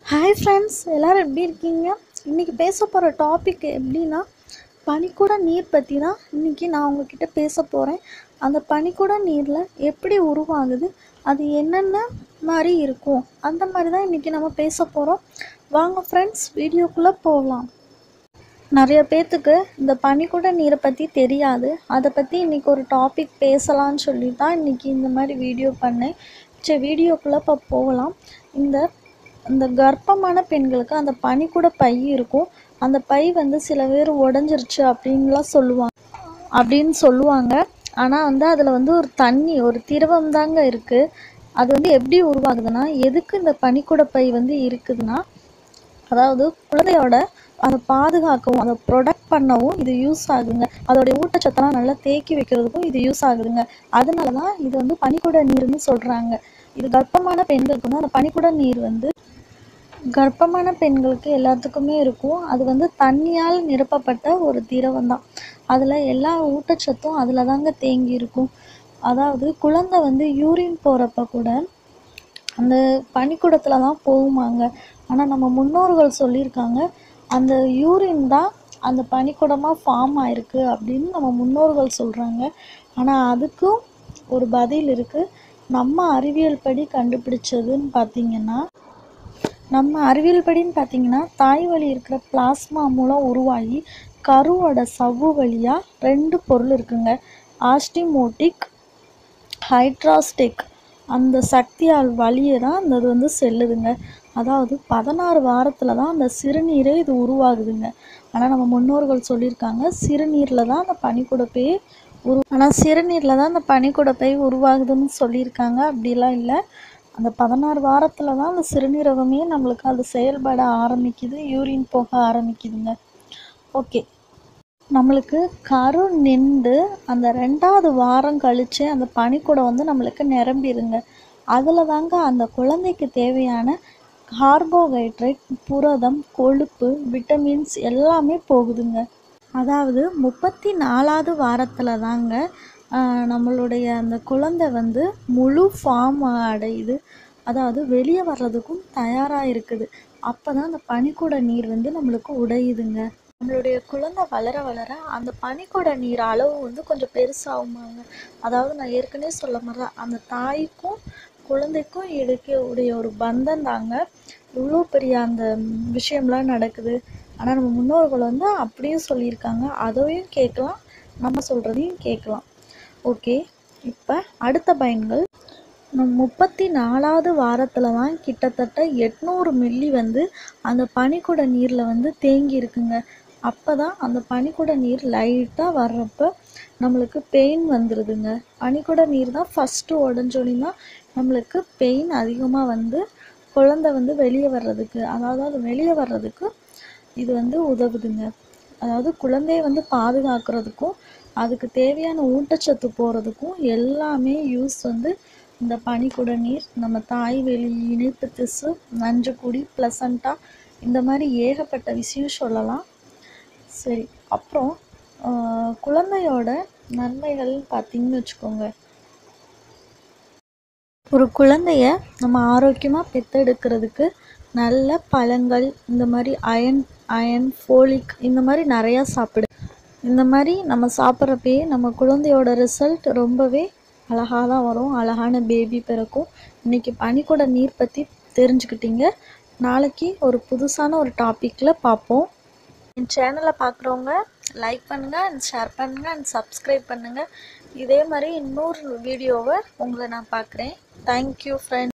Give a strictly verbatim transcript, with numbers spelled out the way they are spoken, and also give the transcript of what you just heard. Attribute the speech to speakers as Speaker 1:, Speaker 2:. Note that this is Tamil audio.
Speaker 1: ஹாய் ஃப்ரெண்ட்ஸ், எல்லோரும் எப்படி இருக்கீங்க? இன்றைக்கி பேச போகிற டாபிக் எப்படின்னா, பனிக்கூட நீர் பற்றி தான் இன்றைக்கி நான் உங்ககிட்ட பேச போகிறேன். அந்த பனிக்கூட நீரில் எப்படி உருவாகுது, அது என்னென்ன மாதிரி இருக்கும், அந்த மாதிரி தான் இன்றைக்கி நம்ம பேச போகிறோம். வாங்க ஃப்ரெண்ட்ஸ், வீடியோக்குள்ளே போகலாம். நிறைய பேர்த்துக்கு இந்த பனிக்கூட நீரை பற்றி தெரியாது. அதை பற்றி இன்றைக்கி ஒரு டாபிக் பேசலான்னு சொல்லி தான் இன்றைக்கி இந்த மாதிரி வீடியோ பண்ணேன். சரி, வீடியோக்குள்ளே இப்போ போகலாம். இந்த இந்த கர்ப்பமான பெண்களுக்கு அந்த பனிக்கூட பை இருக்கும். அந்த பை வந்து சில பேர் உடஞ்சிருச்சு அப்படின்லாம் சொல்லுவாங்க அப்படின்னு சொல்லுவாங்க ஆனால் வந்து அதில் வந்து ஒரு தண்ணி ஒரு திரவம் தாங்க இருக்குது. அது வந்து எப்படி உருவாகுதுன்னா, எதுக்கு இந்த பனிக்கூட பை வந்து இருக்குதுன்னா, அதாவது குழந்தையோட அதை பாதுகாக்கவும் அதை ப்ரொடெக்ட் பண்ணவும் இது யூஸ் ஆகுதுங்க. அதோடைய ஊட்டச்சத்தெல்லாம் நல்லா தேக்கி வைக்கிறதுக்கும் இது யூஸ் ஆகுதுங்க. அதனால தான் இது வந்து பனிக்கூட நீர்னு சொல்கிறாங்க. இது கர்ப்பமான பெண்களுக்கு வந்து அந்த பனிக்கூட நீர் வந்து கர்ப்பமான பெண்களுக்கு எல்லாத்துக்குமே இருக்கும். அது வந்து தண்ணியால் நிரப்பப்பட்ட ஒரு திரவம் தான். அதில் எல்லா ஊட்டச்சத்தும் அதில் தாங்க தேங்கி இருக்கும். அதாவது குழந்தை வந்து யூரின் போகிறப்ப கூட அந்த பனிக்கூடத்தில் தான் போகுமாங்க. ஆனால் நம்ம முன்னோர்கள் சொல்லியிருக்காங்க, அந்த யூரின் தான் அந்த பனிக்கூடமாக ஃபார்ம் ஆயிருக்கு அப்படின்னு நம்ம முன்னோர்கள் சொல்கிறாங்க. ஆனால் அதுக்கும் ஒரு பதில் இருக்குது. நம்ம அறிவியல் படி கண்டுபிடிச்சதுன்னு பார்த்திங்கன்னா நம்ம அறிவியல் படின்னு பார்த்திங்கன்னா தாய் வழி இருக்கிற பிளாஸ்மா மூலம் உருவாகி கருவோட சவ்வு வழியாக ரெண்டு பொருள் இருக்குங்க. ஆஸ்டிமோட்டிக், ஹைட்ராஸ்டிக். அந்த சக்தியால் வழியே தான் அந்த இது வந்து செல்லுதுங்க. அதாவது பதினாறு வாரத்தில் தான் அந்த சிறுநீரே இது உருவாகுதுங்க. ஆனால் நம்ம முன்னோர்கள் சொல்லியிருக்காங்க, சிறுநீரில் தான் அந்த பனிக்கூடப்பை உரு ஆனால் சிறுநீரில் தான் அந்த பனிக்கூடப்பை உருவாகுதுன்னு சொல்லியிருக்காங்க. அப்படிலாம் இல்லை. அந்த பதினாறு வாரத்தில் தான் அந்த சிறுநீரகமே நம்மளுக்கு அது செயல்பட ஆரம்பிக்குது, யூரின் போக ஆரம்பிக்குதுங்க. ஓகே, நம்மளுக்கு கரு நின்று அந்த ரெண்டாவது வாரம் கழித்து அந்த பனிக்கூடம் வந்து நம்மளுக்கு நிரம்பிடுங்க. அதில் தாங்க அந்த குழந்தைக்கு தேவையான கார்போஹைட்ரேட், புரதம், கொழுப்பு, விட்டமின்ஸ் எல்லாமே போகுதுங்க. அதாவது முப்பத்தி நாலாவது வாரத்தில் தாங்க நம்மளுடைய அந்த குழந்தை வந்து முழு ஃபார்ம் அடையுது. அதாவது வெளியே வர்றதுக்கும் தயாராக இருக்குது. அப்போ தான் அந்த பனிக்கூட நீர் வந்து நம்மளுக்கு உடையுதுங்க. நம்மளுடைய குழந்தை வளர வளர அந்த பனிக்கூட நீர் அளவு வந்து கொஞ்சம் பெருசாகுமாங்க. அதாவது நான் ஏற்கனவே சொல்ல மாதிரி தான், அந்த தாய்க்கும் குழந்தைக்கும் இடையே உடைய ஒரு பந்தம் தாங்க இவ்வளோ பெரிய அந்த விஷயம்லாம் நடக்குது. ஆனால் நம்ம முன்னோர்கள் வந்து அப்படியும் சொல்லியிருக்காங்க. அதையும் கேட்கலாம், நம்ம சொல்கிறதையும் கேட்கலாம். ஓகே, இப்போ அடுத்த பயன்கள். முப்பத்தி நாலாவது வாரத்தில் தான் கிட்டத்தட்ட எட்நூறு மில்லி வந்து அந்த பனிக்கூட நீரில் வந்து தேங்கி இருக்குங்க. அப்போ தான் அந்த பனிக்கூட நீர் லைட்டாக வர்றப்போ நம்மளுக்கு பெயின் வந்துடுதுங்க. பனிக்கூட நீர் தான் ஃபஸ்ட்டு உடஞ்சோடனே தான் நம்மளுக்கு பெயின் அதிகமாக வந்து குழந்தை வந்து வெளியே வர்றதுக்கு, அதாவது அது வெளியே வர்றதுக்கு இது வந்து உதவுதுங்க. அதாவது குழந்தையை வந்து பாதுகாக்கிறதுக்கும் அதுக்கு தேவையான ஊட்டச்சத்து போகிறதுக்கும் எல்லாமே யூஸ் வந்து இந்த பனிக்கூட நீர். நம்ம தாய் வெளி, இணைப்பு திசு, நஞ்சுக்குடி, பிளசண்டா, இந்த மாதிரி ஏகப்பட்ட விஷயம் சொல்லலாம். சரி, அப்புறம் குழந்தையோட நன்மைகள்னு பார்த்திங்கன்னு வச்சுக்கோங்க. ஒரு குழந்தைய நம்ம ஆரோக்கியமாக பெற்றெடுக்கிறதுக்கு நல்ல பழங்கள், இந்த மாதிரி அயன் அயன் ஃபோலிக் இந்த மாதிரி நிறையா சாப்பிடு. இந்த மாதிரி நம்ம சாப்பிட்றப்பயே நம்ம குழந்தையோட ரிசல்ட் ரொம்பவே அழகாக தான் வரும். அழகான பேபி பிறக்கும். இன்றைக்கி பனிக்கூட நீர் பற்றி தெரிஞ்சுக்கிட்டீங்க. நாளைக்கு ஒரு புதுசான ஒரு டாப்பிக்கில் பார்ப்போம். என் சேனலை பார்க்குறவங்க லைக் பண்ணுங்கள் அண்ட் ஷேர் பண்ணுங்கள் அண்ட் சப்ஸ்கிரைப் பண்ணுங்கள். இதே மாதிரி இன்னொரு வீடியோவை உங்களை நான் பார்க்குறேன். Thank you friends.